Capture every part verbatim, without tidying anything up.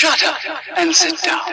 Shut up and sit down.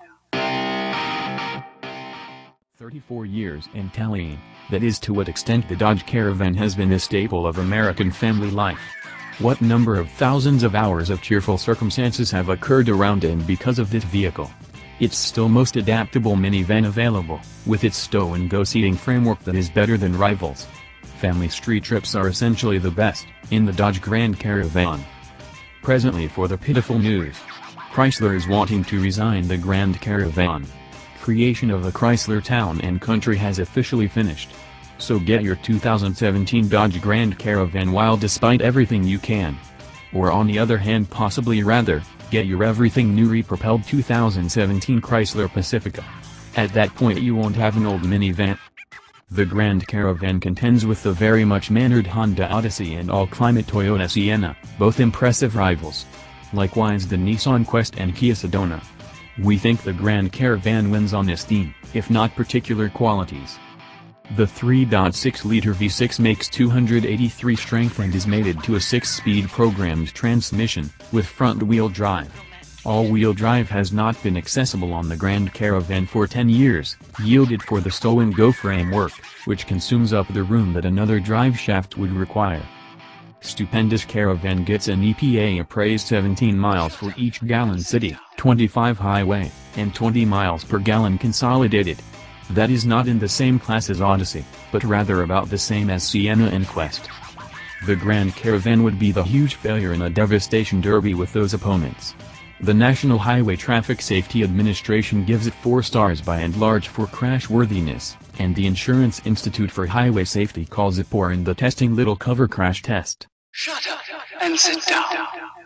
thirty-four years and tallying, that is to what extent the Dodge Caravan has been a staple of American family life. What number of thousands of hours of cheerful circumstances have occurred around and because of this vehicle. It's still most adaptable minivan available, with its stow-and-go seating framework that is better than rivals. Family street trips are essentially the best, in the Dodge Grand Caravan. Presently for the pitiful news. Chrysler is wanting to resign the Grand Caravan. Creation of the Chrysler Town and Country has officially finished. So get your two thousand seventeen Dodge Grand Caravan while despite everything you can. Or on the other hand possibly rather, get your everything new re-propelled two thousand seventeen Chrysler Pacifica. At that point you won't have an old minivan. The Grand Caravan contends with the very much mannered Honda Odyssey and all-climate Toyota Sienna, both impressive rivals. Likewise the Nissan Quest and Kia Sedona. We think the Grand Caravan wins on esteem, if not particular qualities. The three point six liter V six makes two hundred eighty-three strength and is mated to a six-speed programmed transmission, with front-wheel drive. All-wheel drive has not been accessible on the Grand Caravan for ten years, yielded for the stow-and-go framework, which consumes up the room that another drive shaft would require. Stupendous Caravan gets an E P A-appraised seventeen miles for each gallon city, twenty-five highway, and twenty miles per gallon consolidated. That is not in the same class as Odyssey, but rather about the same as Sienna and Quest. The Grand Caravan would be the huge failure in a devastation derby with those opponents. The National Highway Traffic Safety Administration gives it four stars by and large for crashworthiness, and the Insurance Institute for Highway Safety calls it poor in the testing little cover crash test. Shut up and sit down.